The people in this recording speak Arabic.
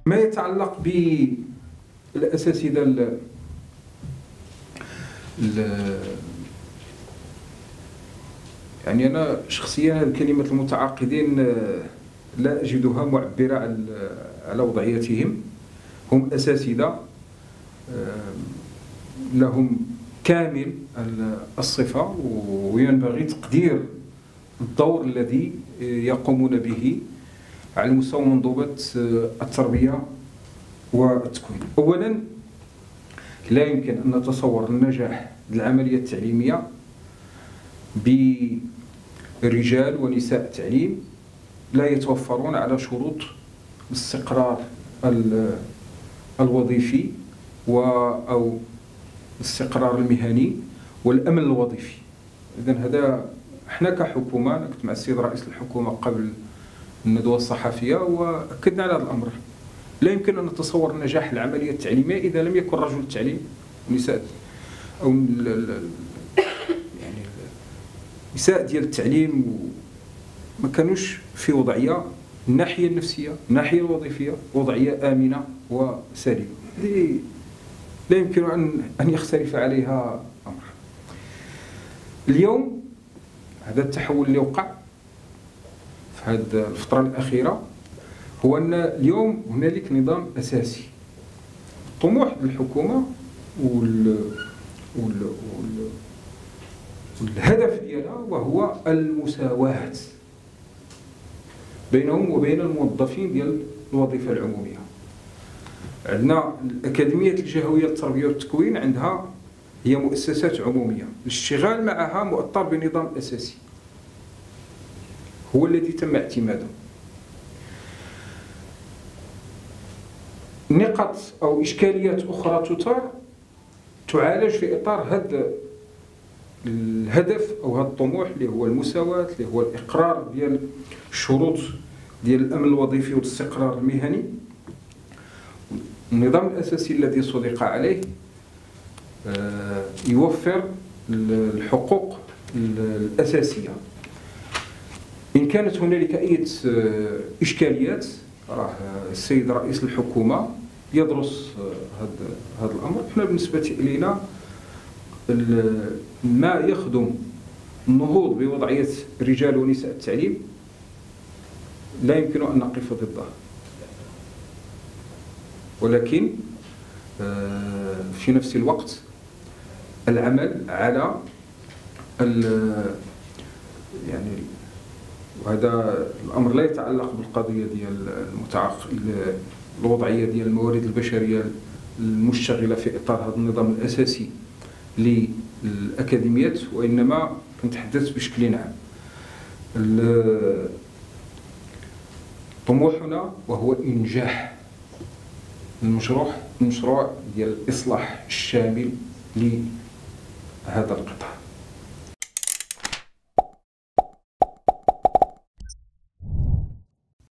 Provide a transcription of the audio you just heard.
ما يتعلق بالأساتذة يعني أنا شخصيا هذه كلمة المتعاقدين لا أجدها معبرة على وضعيتهم. هم أساتذة لهم كامل الصفة، وينبغي تقدير الدور الذي يقومون به على مستوى منظومة التربية والتكوين. أولا، لا يمكن أن نتصور النجاح العملية التعليمية برجال ونساء التعليم لا يتوفرون على شروط الاستقرار الوظيفي أو الاستقرار المهني والأمن الوظيفي. إذن هذا احنا كحكومة، أنا كنت مع السيد رئيس الحكومة قبل الندوة الصحفية وأكدنا على هذا الأمر. لا يمكن أن نتصور نجاح العملية التعليمية إذا لم يكن رجل التعليم ونساء أو يعني نساء ديال التعليم ما كانوش في وضعية الناحية النفسية، الناحية الوظيفية، وضعية آمنة وسليمة. هذه لا يمكن أن يختلف عليها أمر. اليوم هذا التحول اللي وقع في هذه الفترة الأخيرة هو أن اليوم هنالك نظام أساسي. طموح الحكومة والهدف ديالها وهو المساواة بينهم وبين الموظفين ديال الوظيفة العمومية. عندنا الأكاديمية الجهوية للتربية والتكوين، عندها هي مؤسسات عمومية، الاشتغال معها مؤطر بنظام أساسي هو الذي تم اعتماده. نقاط أو إشكاليات أخرى تثار تعالج في إطار هذا الهدف أو هذا الطموح اللي هو المساواة، اللي هو الإقرار ديال الشروط ديال الأمن الوظيفي والاستقرار المهني. النظام الأساسي الذي صدق عليه يوفر الحقوق الأساسية. إن كانت هنالك أي إشكاليات راه السيد رئيس الحكومة يدرس هذا الأمر. احنا بالنسبة إلينا ما يخدم النهوض بوضعية رجال ونساء التعليم لا يمكن أن نقف ضده، ولكن في نفس الوقت العمل على يعني، وهذا الأمر لا يتعلق بالقضية ديال الوضعية ديال الموارد البشرية المشتغلة في إطار هذا النظام الأساسي للأكاديميات، وإنما نتحدث بشكل عام. طموحنا وهو إنجاح المشروع ديال الإصلاح الشامل لهذا القطاع.